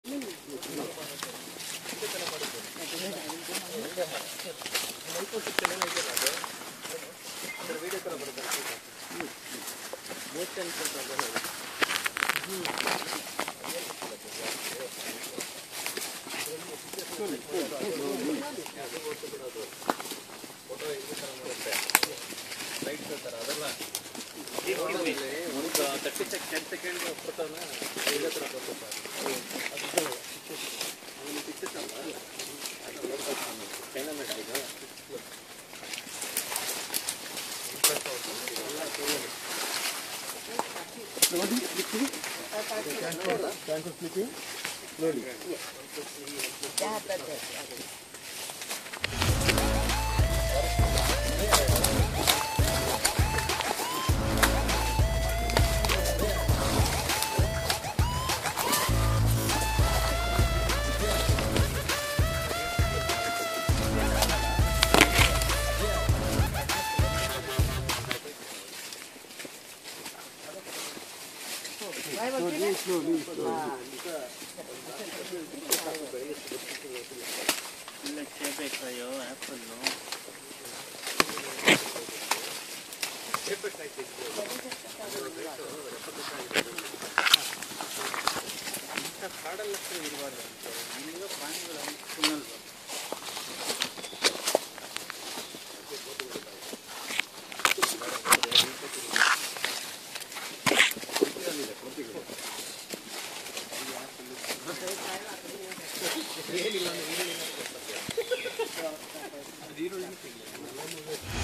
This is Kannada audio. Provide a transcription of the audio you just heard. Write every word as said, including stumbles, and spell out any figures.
ತರ್ಟಿ ಸೆಕೆಂಡ್ ಟೆನ್ ಸೆಕೆಂಡ್ ಕೊಡ್ತಾನೆ ಐದು ಹತ್ರ ಕೊಡ್ತಾರೆ ಅವನು ಸಿಕ್ತಲ್ಲ ಡೈನಮೈಟ್ ಆಯಿತು Thanks for speaking. Slowly. Yeah, that's it. Slowly, slowly, slowly. ಇಲ್ಲ ಸೇಬೇಕಾಯೋ ಆ್ಯಪಲ್ಲು ಇಂಥ ಕಾಡಲ್ಲ ಇರಬಾರ್ದು ಅಂತ ಇಲ್ಲಿಂದ ಪ್ರಾಣಿಗಳು ತಿನ್ನಲ್ವ ಏನಿಲ್ಲ ಅಂದ್ರೆ ಈರುಳ್ಳಿ ಈರುಳ್ಳಿ